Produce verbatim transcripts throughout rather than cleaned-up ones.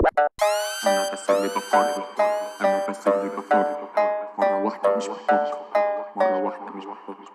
أنا بس اللي بفكر أنا بس اللي بفكر مرة واحدة مش بفكر مرة واحدة مش بفكر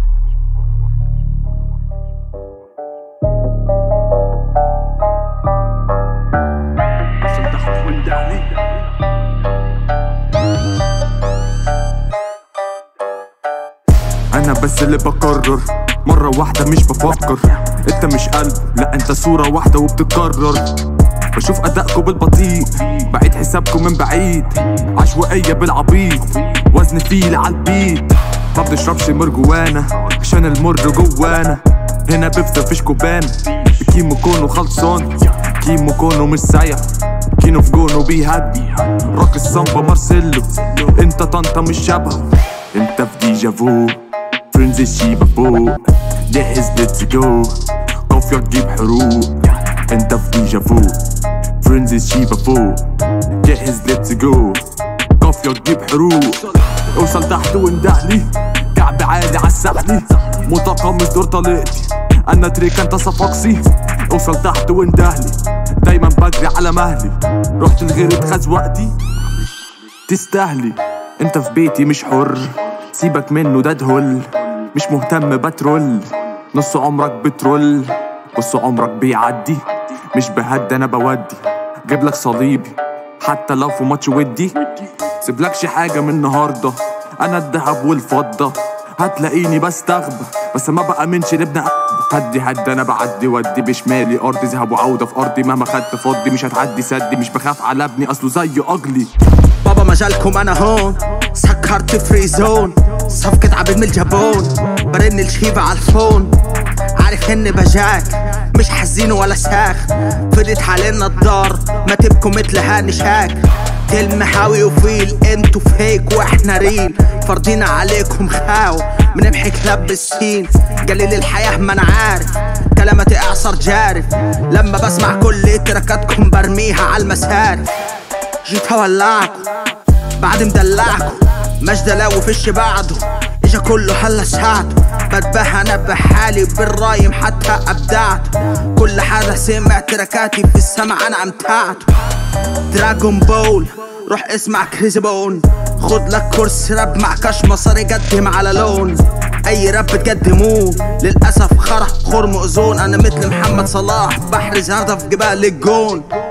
أنا بس اللي بقرر مرة واحدة مش بفكر. انت مش قلب، لا انت صورة واحدة وبتتكرر. بشوف ادائكم بالبطيء، بعيد حسابكم من بعيد. عشوائية بالعبيط، وزن فيل عالبيت. ما بنشربش مرجوانا عشان المر جوانا. هنا بيبسي مفيش كوبانا. كيمو كونو خلصان، كيمو كونو مش سايح. كينو في جونو بيهدي، راقص سامبا مارسيلو. انت طنطا مش شبهه، انت في ديجافو. فرنزي شيبة فوق، جاهز ليتس جو. قافية تجيب حروق، انت في ديجافو. فرنزي شيبة فوق، جاهز ليتس جو. قافية تجيب حروق. اوصل تحت واندهلي، كعب عالي عالسحلي. متقمص دور طليقتي، انا تريك انت صفاقسي. اوصل تحت واندهلي، دايما بجري على مهلي. رحت لغيري اتخذ وقتي، تستاهلي. انت في بيتي مش حر، سيبك منه ده دهل. مش مهتم بترول، نص عمرك بترول نص عمرك بيعدي. مش بهد انا بودي، جيبلك صليبي حتى لو في ماتش ودي. سيبلكش حاجة من النهاردة، انا الدهب والفضة. هتلاقيني بستغبى بس ما بأمنش لابن هدي هد انا بعدي ودي. بشمالي ارض ذهب وعودة في ارضي. مهما خدت فضي مش هتعدي سدي. مش بخاف على ابني اصله زي اجلي. بابا مجالكم انا هون، سكرت فري زون. صفقة عبد من الجابون، برن الشيبة عالفون. عارف اني بجاك مش حزين ولا ساخ. فضيت حالنا الدار ما تبكوا مثل هاني شاك. كلمة حاوي وفيل، انتو فيك واحنا ريل. فرضينا عليكم خاو بنمحي كلاب بالسين. قليل الحياة ما انا عارف، كلاماتي اعصر جارف. لما بسمع كل تركاتكم برميها عالمسارف. جيت هولعكم بعد مدلعكم، مجد لو فيش بعده. اجا كله هلا ساعته، بتبه انا بحالي بالرايم حتى ابدعته. كل حدا سمع تركاتي في السمع انا امتعته. دراجون بول روح اسمع كريزي بون. خد لك كورس راب مع كاش مصاري قدم على لون. اي راب بتقدموه للاسف خرح خرم اوزون. انا مثل محمد صلاح بحرز هدف جبال الجون.